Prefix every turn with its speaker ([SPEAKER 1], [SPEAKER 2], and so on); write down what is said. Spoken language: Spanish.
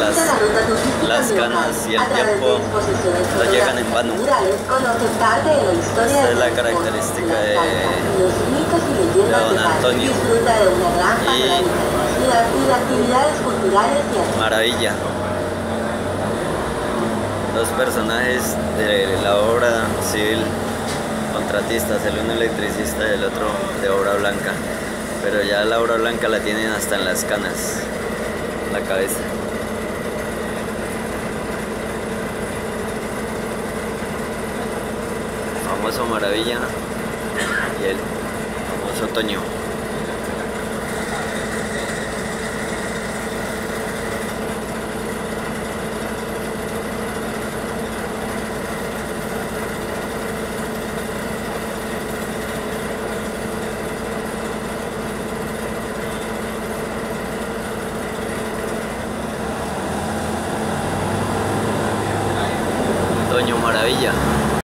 [SPEAKER 1] las canas y el tiempo no llegan en vano. Esta es la característica de don Antonio. Y maravilla. Dos personajes de la obra civil, contratistas, el uno electricista y el otro de obra blanca, pero ya la obra blanca la tienen hasta en las canas, en la cabeza. Famoso Maravilla y el famoso Toño. Toño Maravilla.